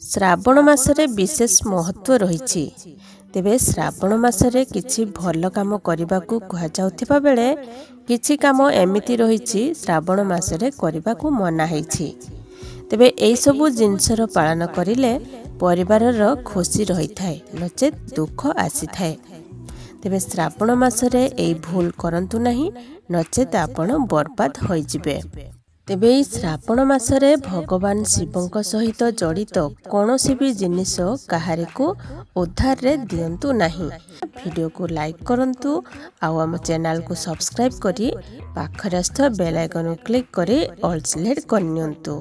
श्रावण मासरे विशेष महत्व रही। तेबे श्रावण मासरे किछि भल काम करने को कहुवा बेले किछि काम एमिति रही श्रावण मासरे करने को मना है। तेबे एई सबु जिनसर पालन करिले परिवारर खुशी रही थाए नचेत दुख आसी थाए। तेबे श्रावण मासरे एई भूल करंतु नहीं नचेत आपण बर्बाद होई जिबे। तेबे श्रावण मासरे भगवान शिवंक सहित जड़ित कौनसी भी जिनिस काहारी को उद्धार रे दियंतु नहीं। वीडियो को लाइक करंतु आउ आम चैनल को सब्सक्राइब करी पाखरस्थ बेल आइकन क्लिक करी ऑल सिलेक्ट करनियंतु।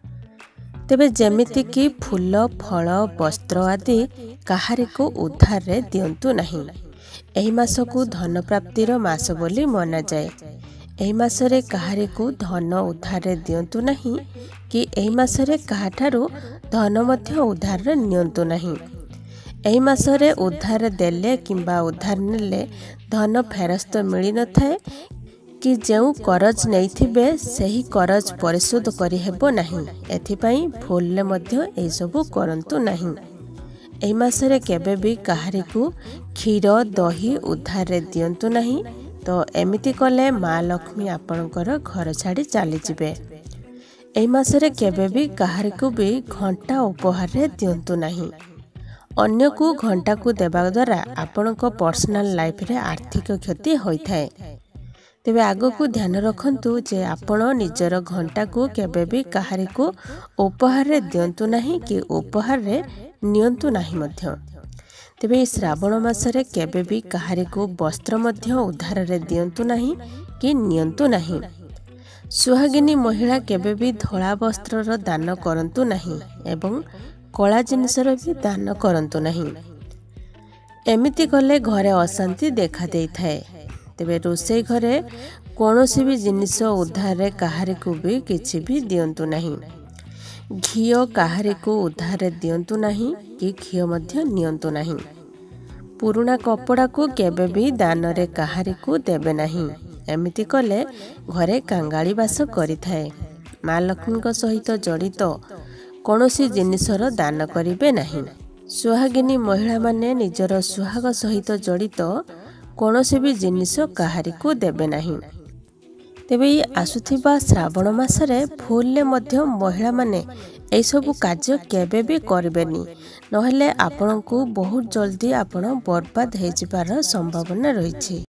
तेबे जेमिति कि फूल फल वस्त्र आदि काहारी को उद्धार रे दियंतु नहीं। एही मास को धन प्राप्तिर मास बोली मना जाए। एही मासरे काहारी को धन उद्धार रे दियंतु नहीं कि एही मासरे काहाठारू धन मध्य उद्धार रे नियंतु नहीं। एही मासरे उद्धार देले किंबा उद्धार नेले धन फेरस्त मिली न थाए कि जेउ करज नैथिबे सही करज परिशोध करि हेबो नहीं। एथिपाई भूलले मध्य एही सबु करंतु नहीं। एही मासरे केबे भी काहारी को क्षीर दही उद्धार रे दियंतु नहीं। तो एमिति कले माँ लक्ष्मी आपणकर घर छाड़ी चली जिबे। एही मासरे केबे भी काहारी को भी घंटा उपहार रे दियंतु नहीं। अन्य को घंटा को देबा द्वारा आपणक पर्सनल लाइफ रे आर्थिक क्षति होई थाए। तेबे आगो को ध्यान रखंतु जे आपण निजर घंटा को केबे भी काहारी को उपहार रे दियंतु नहीं कि उपहार रे नियंतु नहीं मध्य। तेबे श्रावण मासरे केबे भी काहारी को वस्त्र मध्य उद्धार रे दियंतु नहीं कि नियंतु नहीं। सुहागिनी महिला केबे भी धला वस्त्रर दान करंतु नहीं एवं कला जिनिसर भी दान करंतु नहीं। एमिति कले घरे अशांति देखा देई थाए। तेबे रोषेई घरे कौनसी भी जिनिस उद्धार रे काहारी को भी किछि भी दियंतु नहीं। घीओ काहारी को उद्धार रे दियंतु नहीं कि घीओ मध्य नियंतु नहीं। पुराना कपड़ा को केबे भी दान रे काहारी को देबे नहीं। एमिति कले घरे कांगाली वास करि थाए। माँ लक्ष्मी सहित जड़ित कौनसी जिनिसर दान करिबे नहीं। सुहागिनी महिला माने निजर सुहाग सहित जड़ित कौनसी भी जिनिस काहारी को देबे नहीं। तेबे आसुथिबा श्रावण मासरे भूलले मध्य महिला माने एई सबु कार्य केबे भी करबेनी नहेले आपन को बहुत जल्दी आपण बर्बाद हो जिबार संभावना रही।